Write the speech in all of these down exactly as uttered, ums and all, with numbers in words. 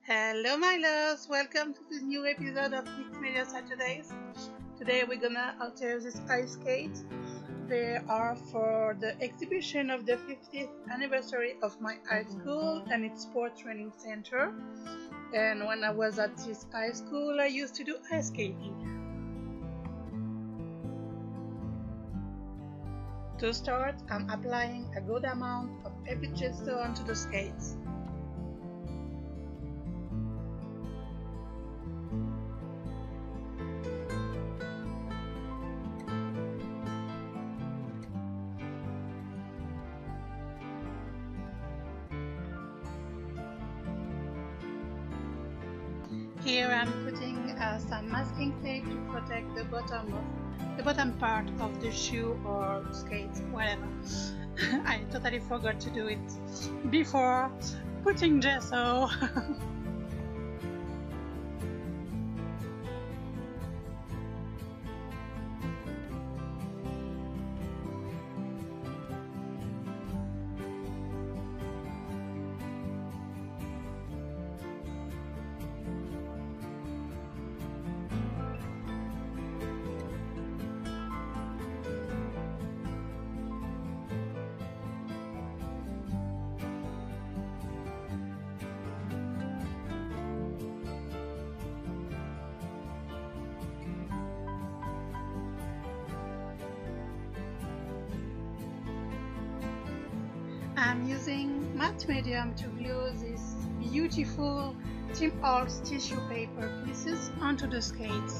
Hello my loves, welcome to the new episode of Mixed Media Saturdays. Today we're gonna alter this ice skate. They are for the exhibition of the fiftieth anniversary of my high school and its sport training center. And when I was at this high school, I used to do ice skating. To start, I'm applying a good amount of appliqué gesso onto the skates. Here I'm putting uh, some masking tape to protect the bottom of the bottom part of the shoe or skate, whatever. I totally forgot to do it before putting gesso. I'm using matte medium to glue these beautiful Tim Holtz tissue paper pieces onto the skates.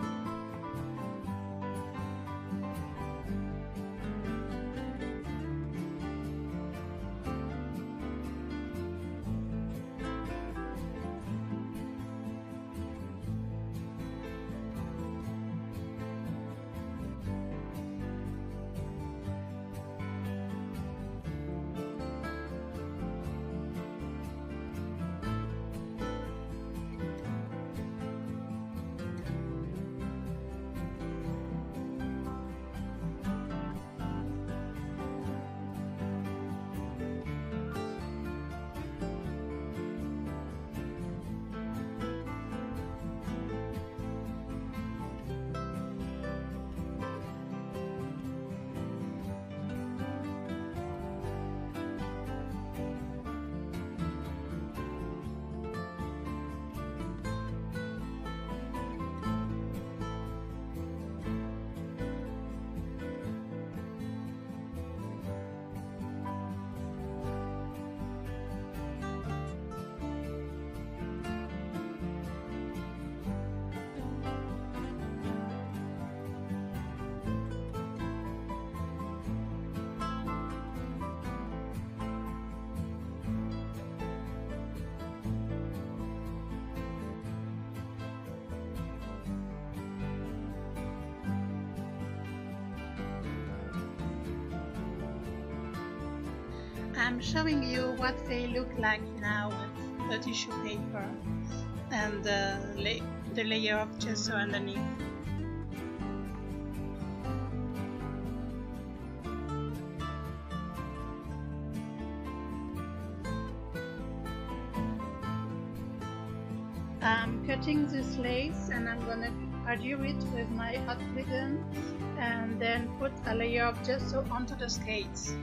I'm showing you what they look like now with the tissue paper and the, la the layer of gesso underneath. I'm cutting this lace and I'm gonna adhere it with my hot glue gun and then put a layer of gesso onto the skates.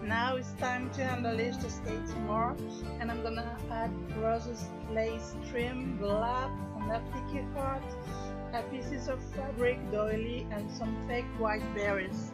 Now it's time to embellish the skates more, and I'm gonna add roses lace trim, burlap, an appliqué heart, a pieces of fabric, doily, and some fake white berries.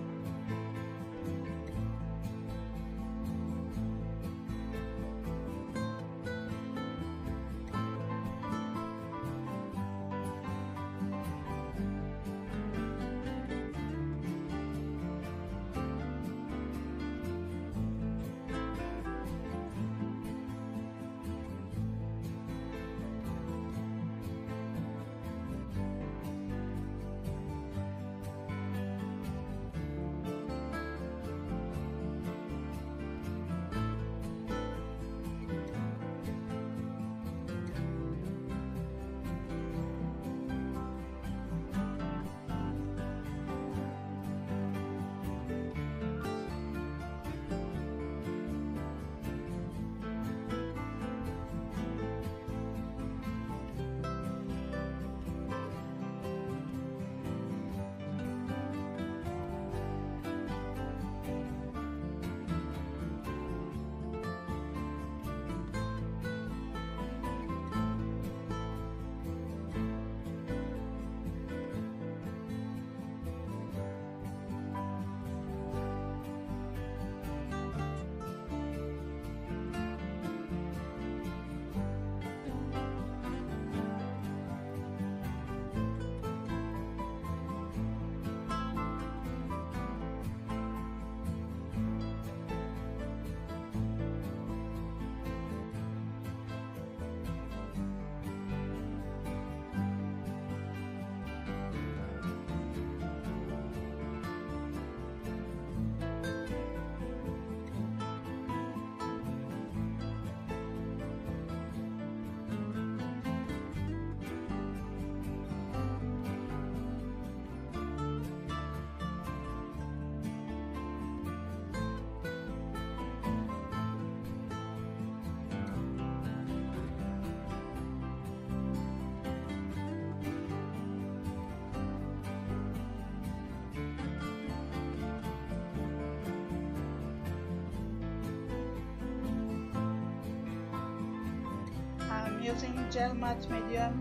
Using gel matte medium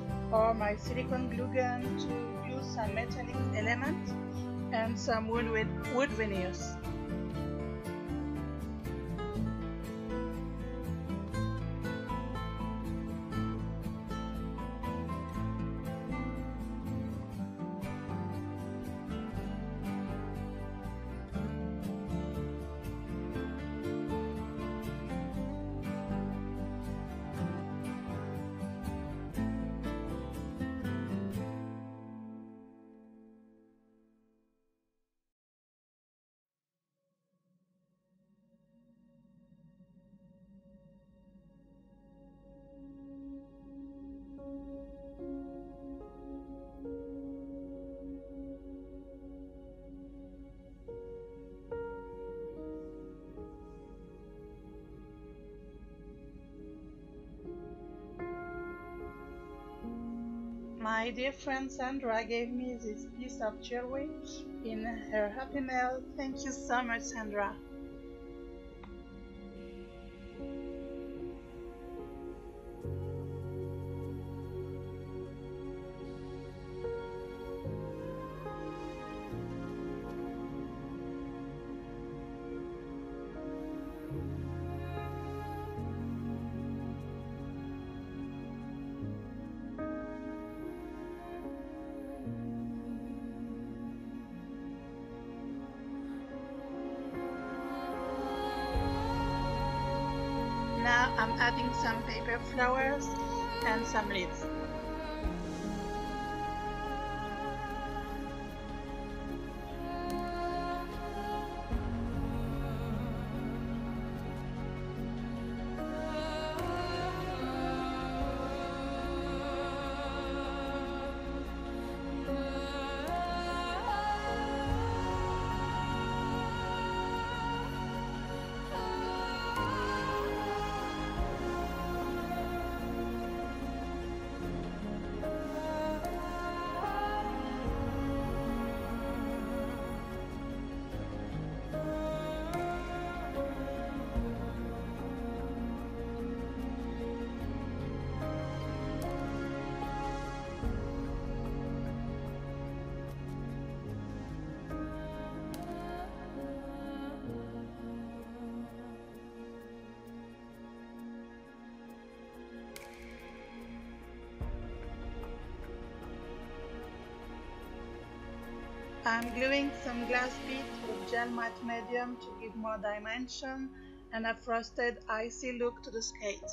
or my silicone glue gun to use some metallic elements and some wood, wood veneers. My dear friend Sandra gave me this piece of jewelry in her happy mail. Thank you so much, Sandra. Now I'm adding some paper flowers and some leaves. I'm gluing some glass beads with gel matte medium to give more dimension and a frosted icy look to the skate.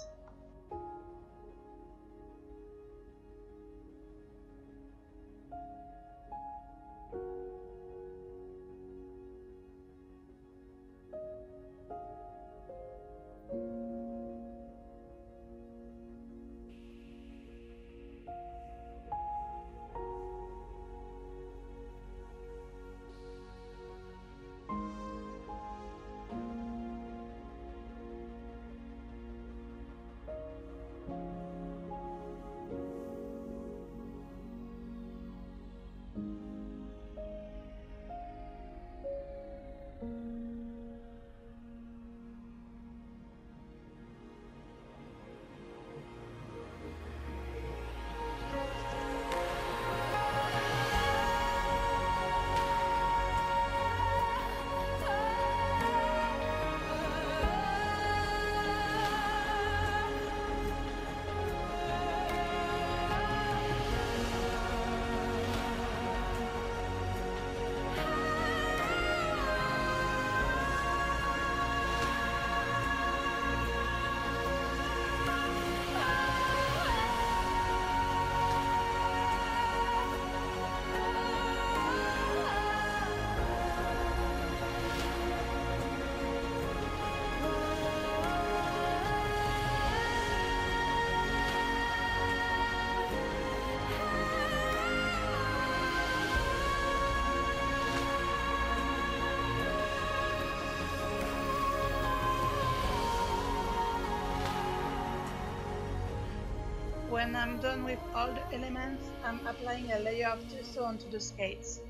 When I'm done with all the elements, I'm applying a layer of gesso onto the skates.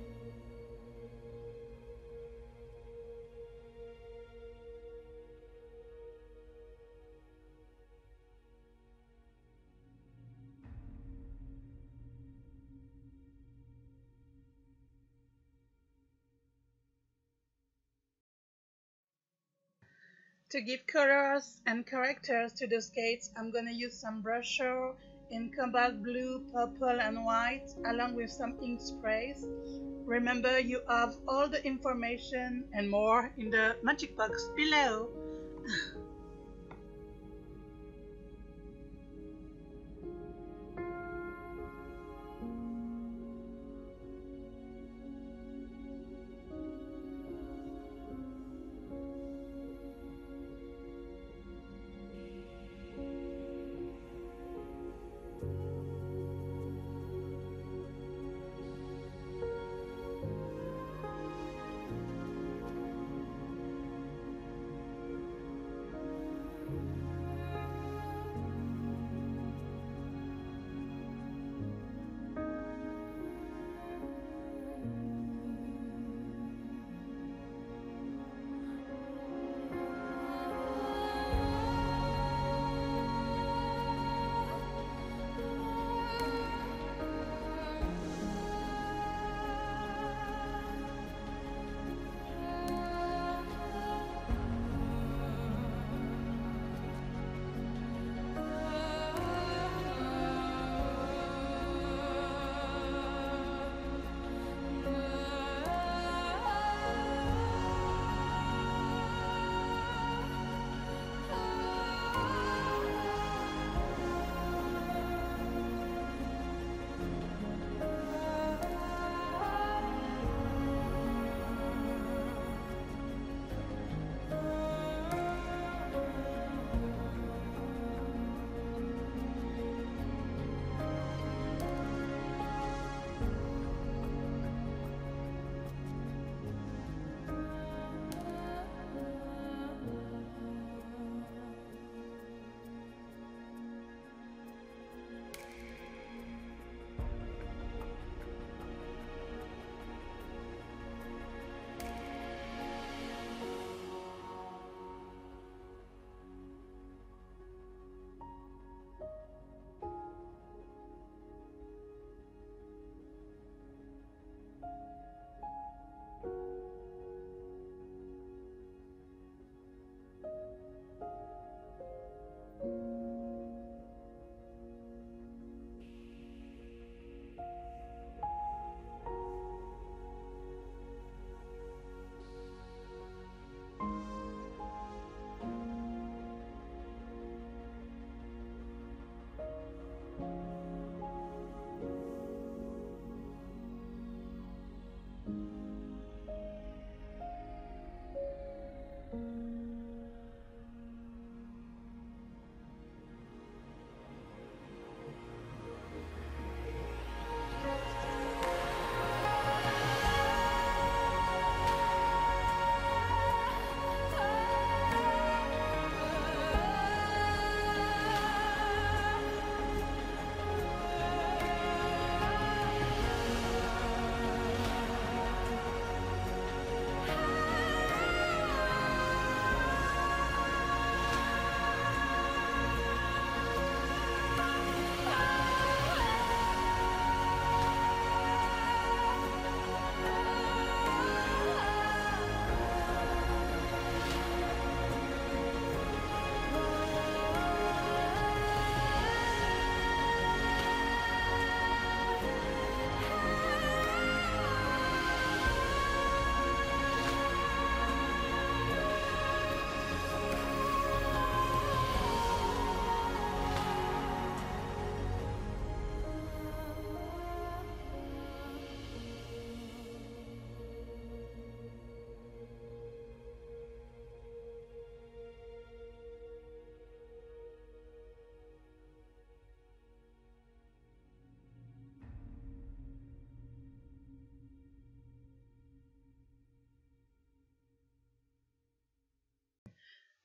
To give colors and characters to the skates, I'm going to use some Brusho in cobalt blue, purple and white, along with some ink sprays. Remember, you have all the information and more in the magic box below.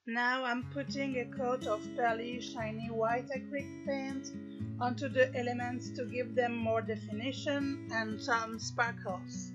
Now I'm putting a coat of pearly shiny white acrylic paint onto the elements to give them more definition and some sparkles.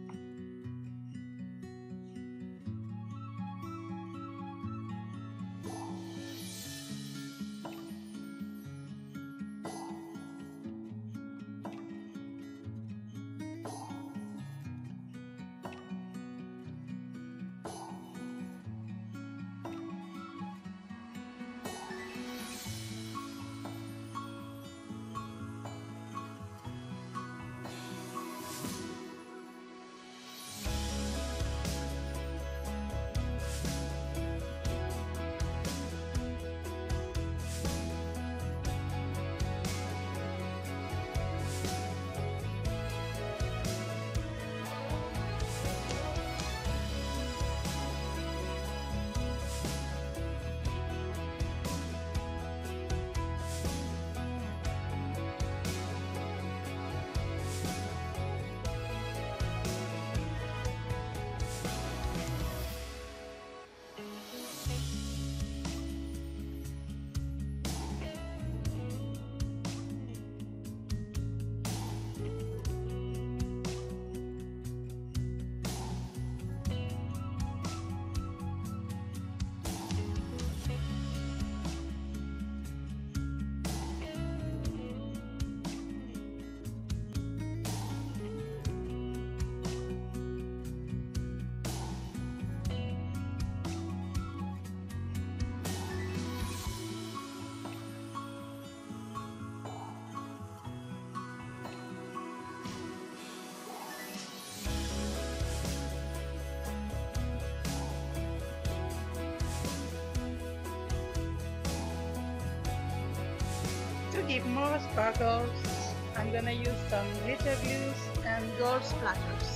To give more sparkles, I'm gonna use some glitter glues and gold splatters.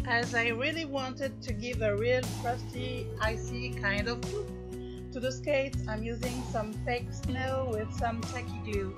as I really wanted to give a real frosty, icy kind of look to the skates. I'm using some fake snow with some tacky glue.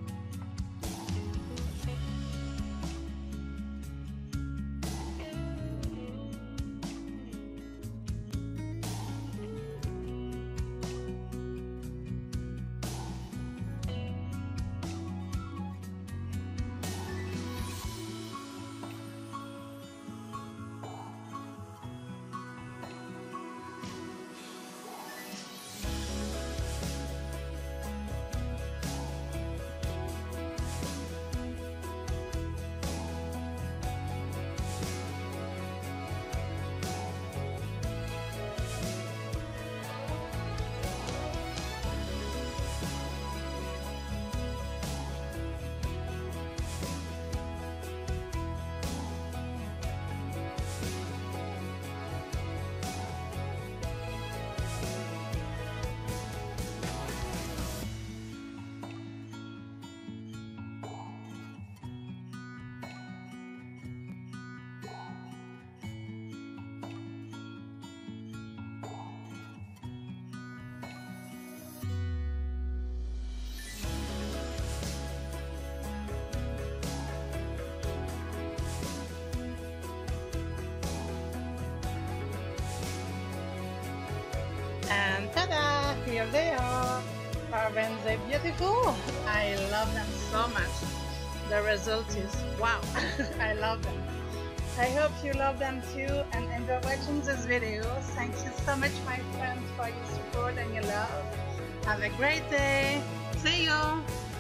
And ta-da! Here they are! Aren't they beautiful? I love them so much. The result is wow! I love them. I hope you love them too and enjoy watching this video. Thank you so much, my friends, for your support and your love. Have a great day. See you!